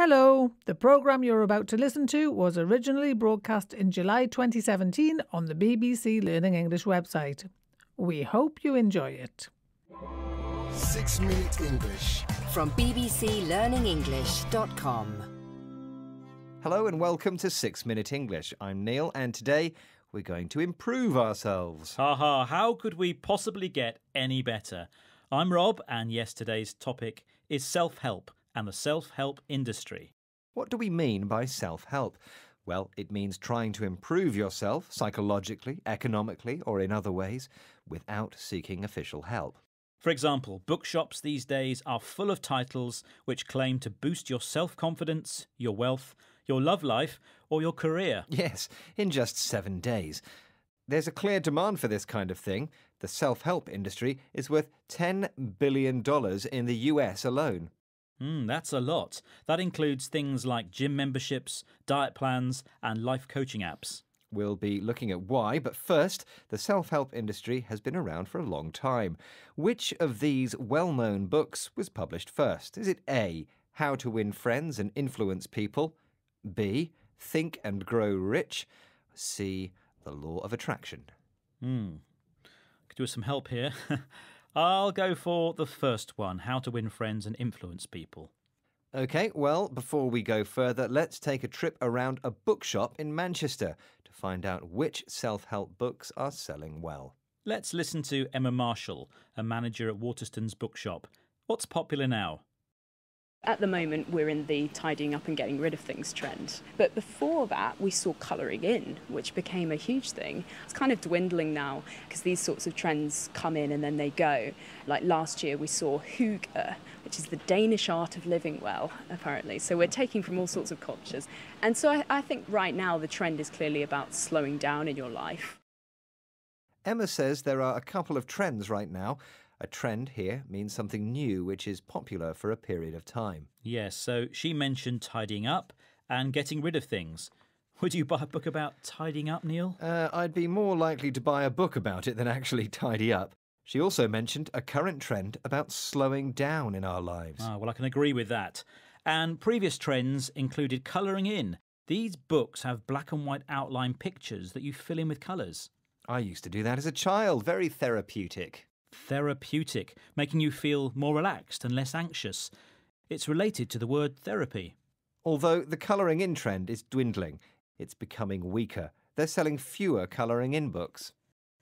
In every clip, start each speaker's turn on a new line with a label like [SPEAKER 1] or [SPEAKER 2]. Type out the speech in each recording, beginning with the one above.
[SPEAKER 1] Hello, the programme you're about to listen to was originally broadcast in July 2017 on the BBC Learning English website. We hope you enjoy it.
[SPEAKER 2] 6 Minute English
[SPEAKER 3] from bbclearningenglish.com.
[SPEAKER 4] Hello and welcome to 6 Minute English. I'm Neil and today we're going to improve ourselves.
[SPEAKER 5] How could we possibly get any better? I'm Rob and yesterday's topic is self-help and the self-help industry.
[SPEAKER 4] What do we mean by self-help? Well, it means trying to improve yourself psychologically, economically, or in other ways without seeking official help.
[SPEAKER 5] For example, bookshops these days are full of titles which claim to boost your self-confidence, your wealth, your love life, or your career.
[SPEAKER 4] Yes, in just 7 days. There's a clear demand for this kind of thing. The self-help industry is worth $10 billion in the US alone.
[SPEAKER 5] That's a lot. That includes things like gym memberships, diet plans, and life coaching apps.
[SPEAKER 4] We'll be looking at why, but first, the self-help industry has been around for a long time. Which of these well-known books was published first? Is it A, How to Win Friends and Influence People? B, Think and Grow Rich? C, The Law of Attraction?
[SPEAKER 5] Could do with some help here. I'll go for the first one, How to Win Friends and Influence People.
[SPEAKER 4] OK, well, before we go further, let's take a trip around a bookshop in Manchester to find out which self-help books are selling well.
[SPEAKER 5] Let's listen to Emma Marshall, a manager at Waterstones Bookshop. What's popular now?
[SPEAKER 6] At the moment, we're in the tidying up and getting rid of things trend. But before that, we saw colouring in, which became a huge thing. It's kind of dwindling now because these sorts of trends come in and then they go. Like last year, we saw hygge, which is the Danish art of living well, apparently. So we're taking from all sorts of cultures. And so I think right now the trend is clearly about slowing down in your life.
[SPEAKER 4] Emma says there are a couple of trends right now. A trend here means something new which is popular for a period of time.
[SPEAKER 5] Yes, so she mentioned tidying up and getting rid of things. Would you buy a book about tidying up, Neil?
[SPEAKER 4] I'd be more likely to buy a book about it than actually tidy up. She also mentioned a current trend about slowing down in our lives.
[SPEAKER 5] Well, I can agree with that. And previous trends included colouring in. These books have black and white outline pictures that you fill in with colours.
[SPEAKER 4] I used to do that as a child. Very therapeutic.
[SPEAKER 5] Therapeutic, making you feel more relaxed and less anxious. It's related to the word therapy.
[SPEAKER 4] Although the colouring in trend is dwindling, it's becoming weaker. They're selling fewer colouring in books.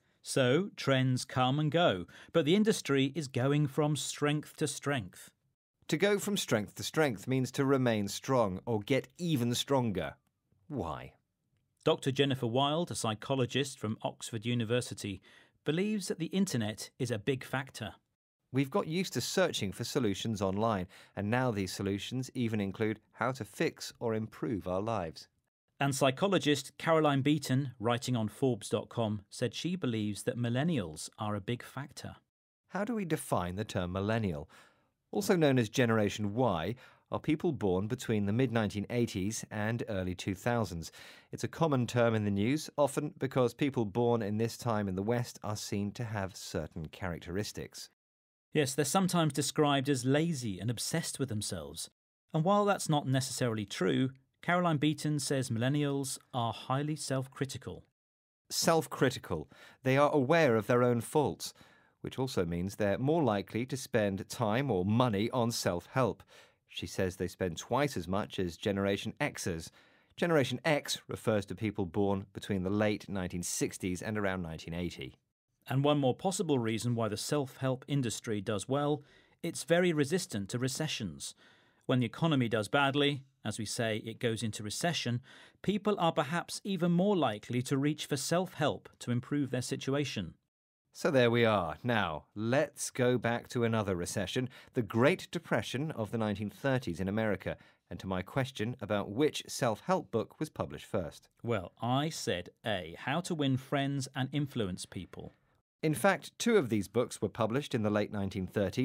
[SPEAKER 5] So, trends come and go, but the industry is going from strength to strength.
[SPEAKER 4] To go from strength to strength means to remain strong or get even stronger. Why?
[SPEAKER 5] Dr. Jennifer Wild, a psychologist from Oxford University, believes that the internet is a big factor.
[SPEAKER 4] We've got used to searching for solutions online, and now these solutions even include how to fix or improve our lives.
[SPEAKER 5] And psychologist Caroline Beaton, writing on Forbes.com, said she believes that millennials are a big factor.
[SPEAKER 4] How do we define the term millennial? Also known as Generation Y, are people born between the mid-1980s and early 2000s. It's a common term in the news, often because people born in this time in the West are seen to have certain characteristics.
[SPEAKER 5] Yes, they're sometimes described as lazy and obsessed with themselves. And while that's not necessarily true, Caroline Beaton says millennials are highly self-critical.
[SPEAKER 4] Self-critical. They are aware of their own faults, which also means they're more likely to spend time or money on self-help. She says they spend twice as much as Generation Xers. Generation X refers to people born between the late 1960s and around 1980.
[SPEAKER 5] And one more possible reason why the self-help industry does well, it's very resistant to recessions. When the economy does badly, as we say, it goes into recession, people are perhaps even more likely to reach for self-help to improve their situation.
[SPEAKER 4] So there we are. Now, let's go back to another recession, the Great Depression of the 1930s in America, and to my question about which self-help book was published first.
[SPEAKER 5] Well, I said A, How to Win Friends and Influence People.
[SPEAKER 4] In fact, 2 of these books were published in the late 1930s.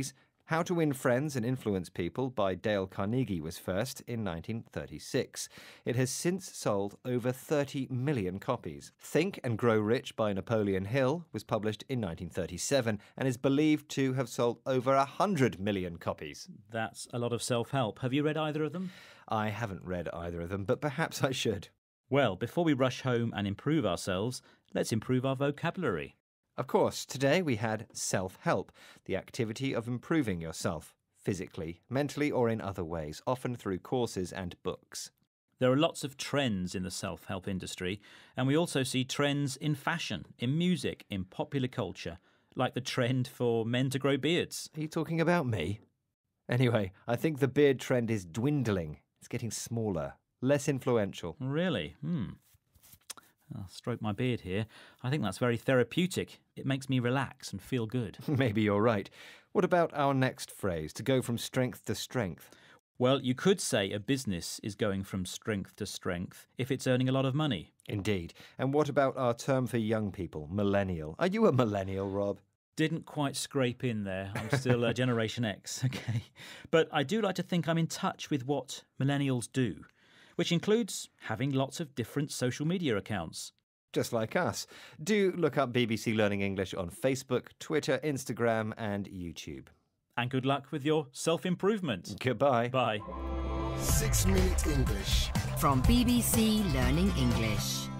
[SPEAKER 4] How to Win Friends and Influence People by Dale Carnegie was first in 1936. It has since sold over 30 million copies. Think and Grow Rich by Napoleon Hill was published in 1937 and is believed to have sold over 100 million copies.
[SPEAKER 5] That's a lot of self-help. Have you read either of them?
[SPEAKER 4] I haven't read either of them, but perhaps I should.
[SPEAKER 5] Well, before we rush home and improve ourselves, let's improve our vocabulary.
[SPEAKER 4] Of course, today we had self-help, the activity of improving yourself, physically, mentally or in other ways, often through courses and books.
[SPEAKER 5] There are lots of trends in the self-help industry, and we also see trends in fashion, in music, in popular culture, like the trend for men to grow beards.
[SPEAKER 4] Are you talking about me? Anyway, I think the beard trend is dwindling. It's getting smaller, less influential.
[SPEAKER 5] Really? I'll stroke my beard here. I think that's very therapeutic. It makes me relax and feel good.
[SPEAKER 4] Maybe you're right. What about our next phrase, to go from strength to strength?
[SPEAKER 5] Well, you could say a business is going from strength to strength if it's earning a lot of money.
[SPEAKER 4] Indeed. And what about our term for young people, millennial? Are you a millennial, Rob?
[SPEAKER 5] Didn't quite scrape in there. I'm still Generation X, okay. But I do like to think I'm in touch with what millennials do, which includes having lots of different social media accounts.
[SPEAKER 4] Just like us. Do look up BBC Learning English on Facebook, Twitter, Instagram and YouTube.
[SPEAKER 5] And good luck with your self-improvement.
[SPEAKER 4] Goodbye.
[SPEAKER 5] Bye.
[SPEAKER 2] 6 Minute English.
[SPEAKER 3] From BBC Learning English.